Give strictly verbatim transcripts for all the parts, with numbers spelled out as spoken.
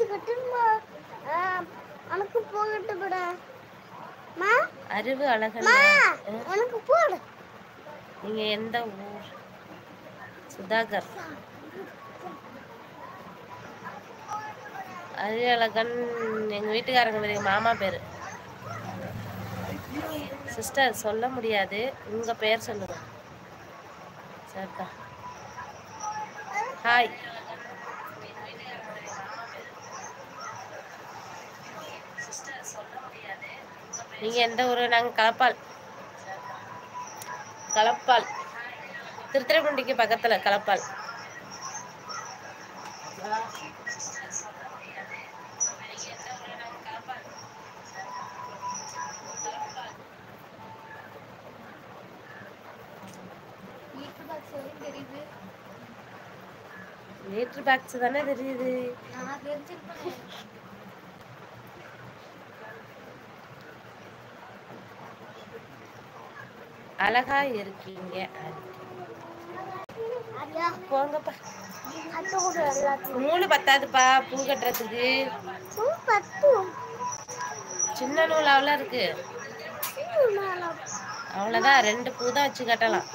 அறிவு அழகன். நீங்க எந்த ஊர்? சுதாகர். அறிவு அழகன் எங்க வீட்டுக்காரங்க பேரு, மாமா பேரு. சிஸ்டர் சொல்ல முடியாது, உங்க பெயர் சொல்லுங்க. சரிதா. ஹாய். நீங்க எந்த ஊரு? நாங்க களப்பால். களப்பால் திருத்துறைப்பூண்டிக்கு பக்கத்துல களப்பால். மீட்டர் பாக்ஸ் தானே தெரியுது. அழகா இருக்கீங்க. போங்கப்பா, நூலு பத்தாதுப்பா பூ கட்டுறதுக்கு. சின்ன நூல் அவ்வளோ இருக்கு, அவ்வளோதான். ரெண்டு பூ தான் வச்சு கட்டலாம்.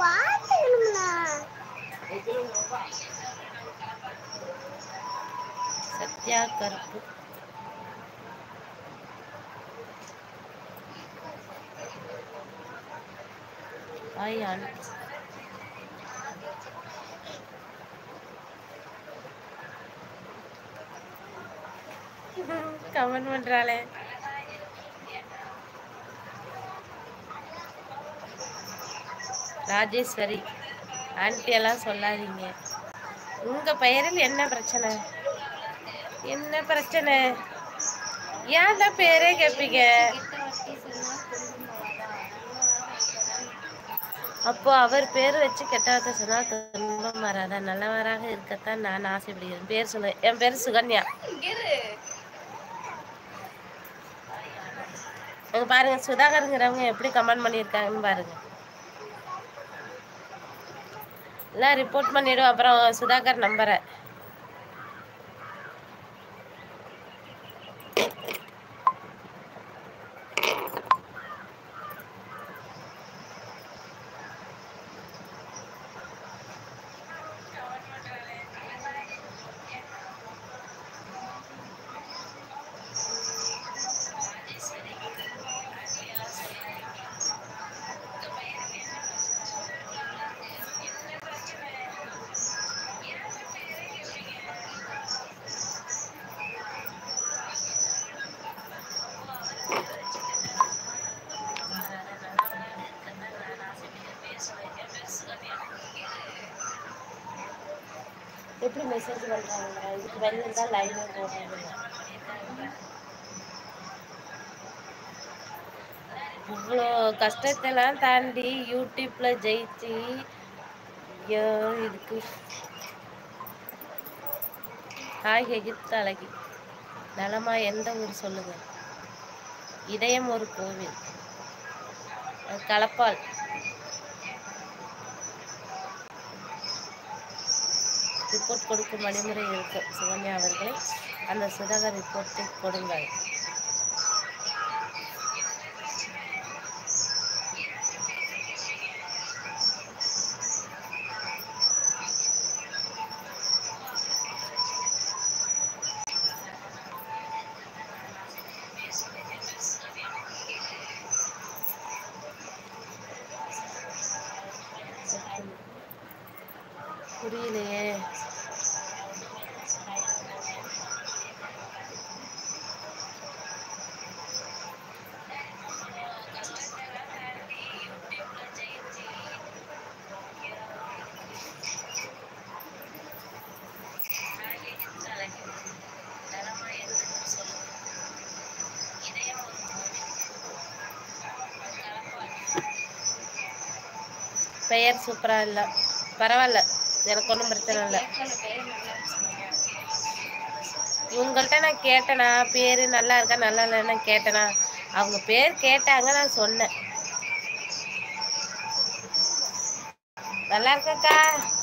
Sathya Karuppu. Hi aunty. Comment பண்றாளே. ராஜேஸ்வரி. ஆண்டி எல்லாம் சொல்லாதீங்க. உங்க பெயரில் என்ன பிரச்சனை? என்ன பிரச்சனை? ஏன் தான் பேரே கேட்பீங்க? அப்போ அவர் பேர் வச்சு கெட்டவத்தை சொன்னா துன்பம் வராதா? நல்லவராக இருக்கத்தான் நான் ஆசைப்படுகிறேன். பேர் சொல்ல. என் பேர் சுகன்யா. அங்க பாருங்க, சுதாகருங்கிறவங்க எப்படி கமெண்ட் பண்ணியிருக்காங்கன்னு பாருங்க. எல்லாம் ரிப்போர்ட் பண்ணிவிடும் அப்புறம் சுதாகர் நம்பரை. எப்படி மெசேஜ் பண்றாங்க? இதுக்கு வெளியே தான் லைவ் போடுறாங்க. இவ்வளோ கஷ்டத்தெல்லாம் தாண்டி யூடியூப்ல ஜெயிச்சு இதுக்கு. ஹாய் எகிப்து அழகி. நலமா? எந்த ஊர் சொல்லுங்க. இதயம் ஒரு கோவில். களப்பால். ரிப்போர்ட் கொடுக்கும் வழிமுறை இருக்கு சுகன்யா அவர்களே. அந்த சுதாகர் ரிப்போர்ட்டை கொடுங்கள். புரியலையே. பெயர் சூப்பரா இல்லை, பரவாயில்ல, எனக்கு ஒன்றும் பிரச்சனை இல்லை. இவங்கள்ட்ட நான் கேட்டேனா பேர் நல்லா இருக்கா நல்லா இல்லைன்னு கேட்டேனா? அவங்க பேர் கேட்டாங்க, நான் சொன்னேன் நல்லா இருக்கக்கா